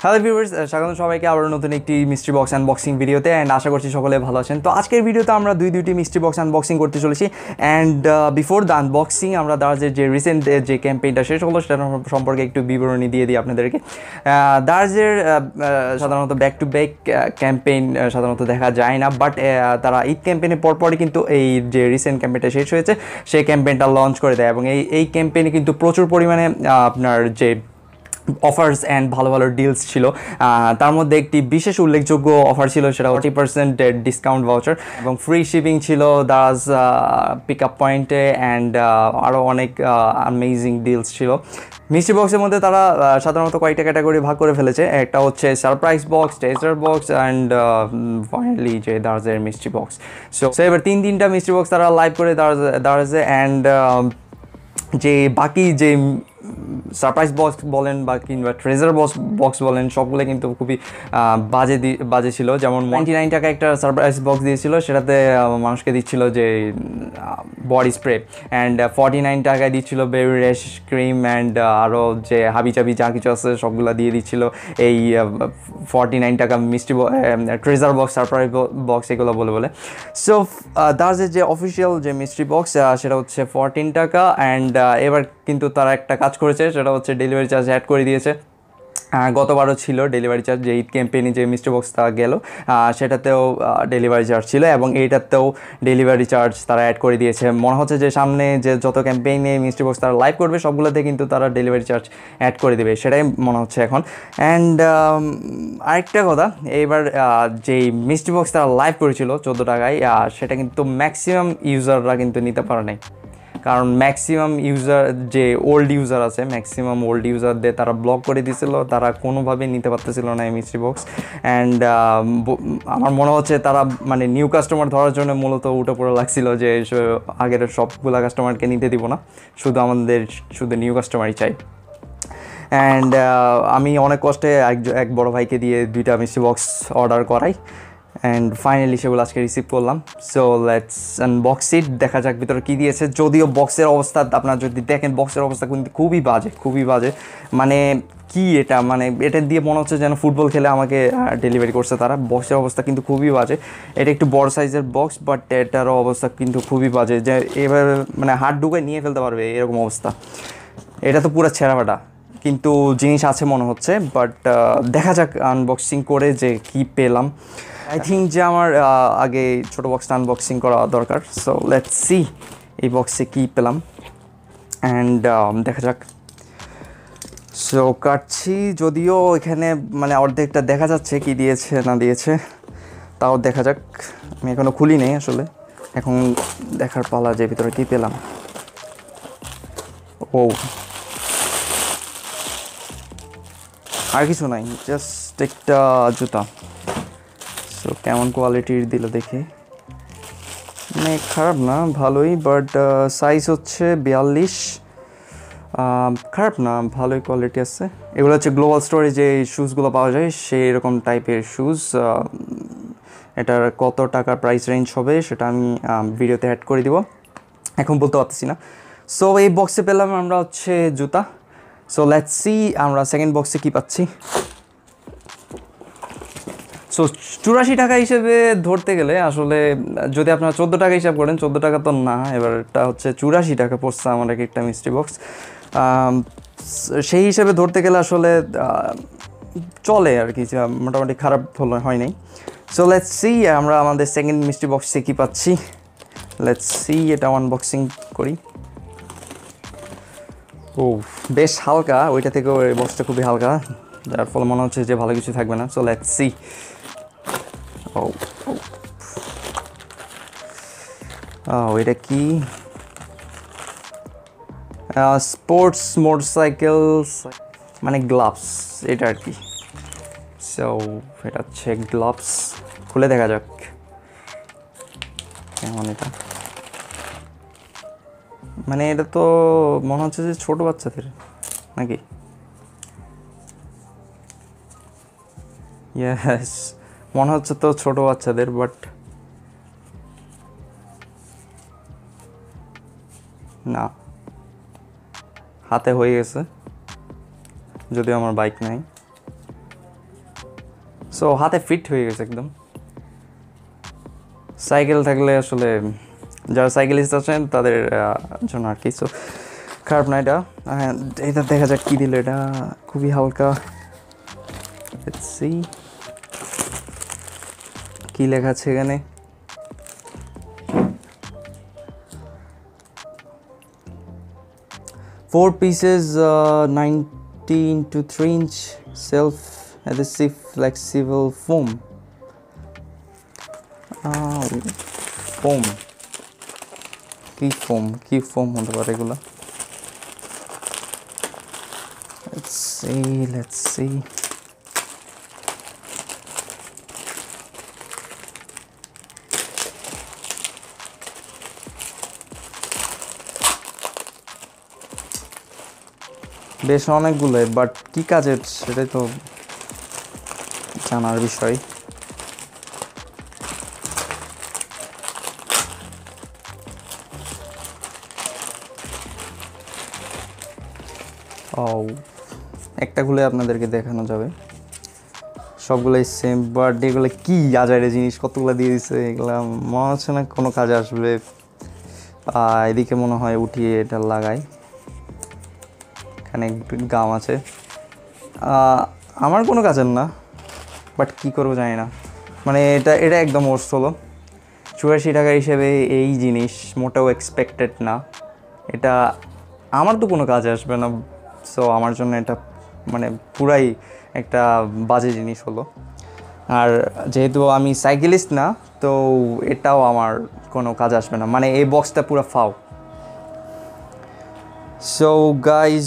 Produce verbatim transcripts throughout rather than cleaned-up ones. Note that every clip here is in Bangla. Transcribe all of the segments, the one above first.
হ্যালো ভিউয়ার্স, স্বাগত সবাইকে আবার নতুন একটি মিস্ট্রি বক্স আনবক্সিং ভিডিওতে। অ্যান্ড আশা করছি সকলে ভালো আছেন। তো আজকের ভিডিওতে আমরা দুই দুইটি মিস্ট্রি বক্স আনবক্সিং করতে চলেছি। অ্যান্ড বিফোর দ্য আনবক্সিং আমরা দারাজের যে রিসেন্ট যে ক্যাম্পেইনটা শেষ হলো সেটা সম্পর্কে একটু বিবরণী দিয়ে দিই আপনাদেরকে। দারাজের সাধারণত ব্যাক টু ব্যাক ক্যাম্পেইন সাধারণত দেখা যায় না, বাট তারা ঈদ ক্যাম্পেইনের পরপরই কিন্তু এই যে রিসেন্ট ক্যাম্পেইনটা শেষ হয়েছে সেই ক্যাম্পেইনটা লঞ্চ করে দেয়। এবং এই এই ক্যাম্পেইনে কিন্তু প্রচুর পরিমাণে আপনার যে অফার্স অ্যান্ড ভালো ভালো ডিলস ছিল। তার মধ্যে একটি বিশেষ উল্লেখযোগ্য অফার ছিল, সেটা ফর্টি পার্সেন্ট ডিসকাউন্ট ভাউচার এবং ফ্রি শিপিং ছিল দারাজ পিক আপ পয়েন্টে। অ্যান্ড আরও অনেক অ্যামেজিং ডিলস ছিল। মিস্ট্রি বক্সের মধ্যে তারা সাধারণত কয়েকটা ক্যাটাগরি ভাগ করে ফেলেছে। একটা হচ্ছে surprise box, treasure box and finally যে দারাজের মিস্ট্রি বক্স। সো সো এবার তিন তিনটা মিস্ট্রি বক্স তারা লাইভ করে দারাজ দারাজে অ্যান্ড যে বাকি যে সারপ্রাইজ বক্স বলেন বা কিংবা ট্রেজার বক্স বক্স বলেন সবগুলো কিন্তু খুবই বাজে বাজে ছিল। যেমন নাইনটি নাইন টাকা একটা সারপ্রাইজ বক্স দিয়েছিল, সেটাতে মানুষকে দিচ্ছিল যে body spray. And forty nine টাকায় দিচ্ছিল বেবি র্যাশ ক্রিম অ্যান্ড আরও যে হাবি চাবি যা কিছু আছে সবগুলো দিয়ে দিচ্ছিল এই ফর্টি নাইন টাকা মিষ্টি ট্রেজার বক্স সারপ্রাইজ বক্স এগুলো বলে বলে সো দারাজের যে অফিসিয়াল যে মিস্ট্রি বক্স সেটা হচ্ছে ফোরটিন টাকা। অ্যান্ড এবার কিন্তু তারা একটা কাজ করেছে, সেটা হচ্ছে ডেলিভারি চার্জ অ্যাড করে দিয়েছে। গতবারও ছিল ডেলিভারি চার্জ, যে ঈদ ক্যাম্পেইনে যে মিস্ট্রি বক্সটা গেল সেটাতেও ডেলিভারি চার্জ ছিল এবং এইটাতেও ডেলিভারি চার্জ তারা অ্যাড করে দিয়েছে। মনে হচ্ছে যে সামনে যে যত ক্যাম্পেইনে মিস্ট্রি বক্স তারা লাইভ করবে সবগুলোতে কিন্তু তারা ডেলিভারি চার্জ অ্যাড করে দেবে, সেটাই মনে হচ্ছে এখন। অ্যান্ড আরেকটা কথা, এইবার যেই মিস্ট্রি বক্স তারা লাইভ করেছিল চোদ্দো টাকায়, সেটা কিন্তু ম্যাক্সিমাম ইউজাররা কিন্তু নিতে পারে নাই। কারণ ম্যাক্সিমাম ইউজার যে ওল্ড ইউজার আছে, ম্যাক্সিমাম ওল্ড ইউজারদের তারা ব্লক করে দিয়েছিল, তারা কোনোভাবেই নিতে পারতেছিল না এই মিস্ট্রি বক্স। অ্যান্ড আমার মনে হচ্ছে তারা মানে নিউ কাস্টমার ধরার জন্য মূলত উঠে পড়ে লাগছিল যে আগের সবগুলা কাস্টমারকে নিতে দিব না, শুধু আমাদের শুধু নিউ কাস্টমারই চাই। অ্যান্ড আমি অনেক কষ্টে এক এক বড়ো ভাইকে দিয়ে দুইটা মিস্ট্রি বক্স অর্ডার করাই। অ্যান্ড ফাইনালি সেগুলো আজকে রিসিভ করলাম। সো লেটস আনবক্স ইট, দেখা যাক ভিতরে কী দিয়েছে। যদিও বক্সের অবস্থা আপনার যদি দেখেন, বক্সের অবস্থা কিন্তু খুবই বাজে, খুবই বাজে। মানে কি এটা, মানে এটা দিয়ে মনে হচ্ছে যেন ফুটবল খেলে আমাকে ডেলিভারি করছে তারা। বক্সের অবস্থা কিন্তু খুবই বাজে। এটা একটু বড় সাইজের বক্স, বাট এটারও অবস্থা কিন্তু খুবই বাজে, যে এবার মানে হাত ঢুকে নিয়ে ফেলতে পারবে এরকম অবস্থা। এটা তো পুরো ছেঁড়াফাটা, কিন্তু জিনিস আছে মনে হচ্ছে। বাট দেখা যাক আনবক্সিং করে যে কী পেলাম। আই থিঙ্ক যে আমার আগে ছোটো বক্সটা আনবক্সিং করা দরকার। সো লেটস সি এই বক্সে কী পেলাম। অ্যান্ড দেখা যাক। সো কাটছি, যদিও এখানে মানে অর্ধেকটা দেখা যাচ্ছে কি দিয়েছে না দিয়েছে, তাও দেখা যাক। আমি এখনও খুলি নেই আসলে, এখন দেখার পালা যে ভিতরে কী পেলাম। ও আর কিছু নাই, জাস্ট একটা জুতা। সো কেমন কোয়ালিটির দিল দেখে, মানে খারাপ না, ভালোই। বাট সাইজ হচ্ছে বিয়াল্লিশ, খারাপ না, ভালোই কোয়ালিটি আছে। এগুলো হচ্ছে গ্লোবাল স্টোরে যে শ্যুজগুলো পাওয়া যায় সেই রকম টাইপের শ্যুজ। এটার কত টাকার প্রাইস রেঞ্জ হবে সেটা আমি ভিডিওতে অ্যাড করে দিব, এখন বলতে পারতেছি না। সো এই বক্সে পেলাম আমরা হচ্ছে জুতা। সো লেটস সি আমরা সেকেন্ড বক্সে কী পাচ্ছি। সো চুরাশি টাকা হিসেবে ধরতে গেলে আসলে যদি আপনারা চোদ্দো টাকা হিসাব করেন, চোদ্দো টাকা তো না, এবার এটা হচ্ছে চুরাশি টাকা পড়ছে আমার এক একটা মিস্ট্রি বক্স। সেই হিসেবে ধরতে গেলে আসলে চলে আর কি, মোটামুটি খারাপ হলো হয় নাই। সো লেটস সি আমরা আমাদের সেকেন্ড মিস্ট্রি বক্সে কী পাচ্ছি। লেটস সি এটা আনবক্সিং করি। ও বেশ হালকা, ওইটা থেকে ওই বক্সটা খুবই হালকা, যার ফলে মনে হচ্ছে যে ভালো কিছু থাকবে না। So let's see. ও ও এটা কি, স্পোর্টস মোটরসাইকেল মানে গ্লাভস এটা আর কি। সো এটা হচ্ছে গ্লাভস, খুলে দেখা যাক কেমন এটা। মানে এটা তো মনে হচ্ছে যে ছোটো বাচ্চাদের নাকি। ইয়েস, মনে হচ্ছে তো ছোটো বাচ্চাদের, বাট না, হাতে হয়ে গেছে, যদিও আমার বাইক নাই। সো হাতে ফিট হয়ে গেছে একদম। সাইকেল থাকলে আসলে যারা সাইকেলিস্ট আছেন তাদের জন্য আর কি। সো খারাপ না এটা। এটা দেখা যাক কী দিল, এটা খুবই হালকা। লেটস সি কী লেখা আছে এখানে। Four pieces, uh, nineteen to three inch self-adhesive flexible foam. Oh, foam. Key foam, key foam on the regular. Let's see, let's see. বেশ অনেকগুলো, বাট কী কাজের সেটাই তো জানার বিষয়। ও একটা খুলে আপনাদেরকে দেখানো যাবে, সবগুলোই সেম, বাট এগুলো কী আজাইরে জিনিস কতগুলো দিয়ে দিচ্ছে, এগুলো মনে হচ্ছে না কোনো কাজে আসবে। এদিকে মনে হয় উঠিয়ে এটা লাগাই, এখানে গাম আছে, আমার কোনো কাজের না, বাট কী করবো জানি না। মানে এটা এটা একদম ওর্স হলো চুরাশি টাকা হিসেবে এই জিনিস মোটেও এক্সপেক্টেড না, এটা আমার তো কোনো কাজে আসবে না। সো আমার জন্য এটা মানে পুরাই একটা বাজে জিনিস হলো। আর যেহেতু আমি সাইকেলিস্ট না, তো এটাও আমার কোনো কাজ আসবে না, মানে এই বক্সটা পুরো ফাও। সো গাইজ,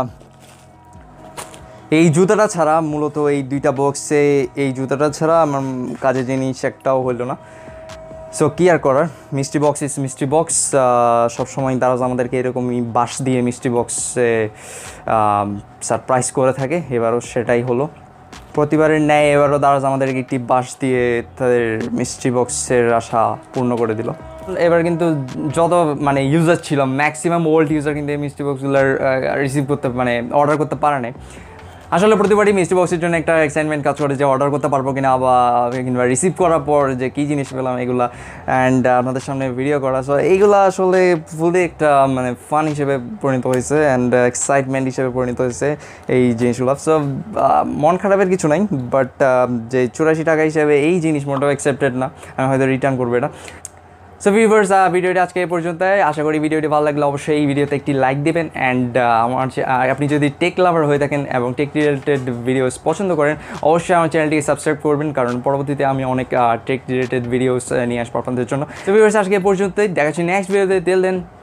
এই জুতাটা ছাড়া মূলত এই দুইটা বক্সে এই জুতাটা ছাড়া আমার কাজের জিনিস একটাও হলো না। সো কী আর করার, মিষ্টি বক্স ইস মিষ্টি বক্স। সবসময় দারাজ আমাদেরকে এরকমই বাঁশ দিয়ে মিষ্টি বক্সে সারপ্রাইজ করে থাকে, এবারও সেটাই হলো। প্রতিবারের ন্যায় এবারও দারাজ আমাদেরকে একটি বাঁশ দিয়ে তাদের মিষ্টি বক্সের আশা পূর্ণ করে দিল। এবার কিন্তু যত মানে ইউজার ছিল ম্যাক্সিমাম ওল্ড ইউজার কিন্তু এই মিষ্টি বক্সগুলোর রিসিভ করতে মানে অর্ডার করতে পারে না। আসলে প্রতিবারই মিষ্টি বক্সের জন্য একটা এক্সাইটমেন্ট কাজ করে যে অর্ডার করতে পারবো কিনা বা কিংবা রিসিভ করার পর যে কী জিনিস পেলাম এগুলো, অ্যান্ড আপনাদের সামনে ভিডিও করা। সো এইগুলো আসলে ফুলি একটা মানে ফান হিসেবে পরিণত হয়েছে অ্যান্ড এক্সাইটমেন্ট হিসেবে পরিণত হয়েছে এই জিনিসগুলো। সো মন খারাপের কিছু নাই, বাট যে চুরাশি টাকা হিসেবে এই জিনিস মোটেও অ্যাকসেপ্টেড না, আমি হয়তো রিটার্ন করবো এটা। সো ভিউয়ার্স, ভিডিওটি আজকে এই পর্যন্ত। আশা করি ভিডিওটি ভালো লাগলে অবশ্যই এই ভিডিওতে একটি লাইক দেবেন, অ্যান্ড আমার আপনি যদি টেক লাভার হয়ে থাকেন এবং টেক রিলেটেড ভিডিওস পছন্দ করেন অবশ্যই আমার চ্যানেলটিকে সাবস্ক্রাইব করবেন, কারণ পরবর্তীতে আমি অনেক টেক রিলেটেড ভিডিওস নিয়ে আসবো আপনাদের জন্য। সো ভিউয়ার্স, আজকে এই পর্যন্তই, দেখা হচ্ছে নেক্সট ভিডিওতে। Till then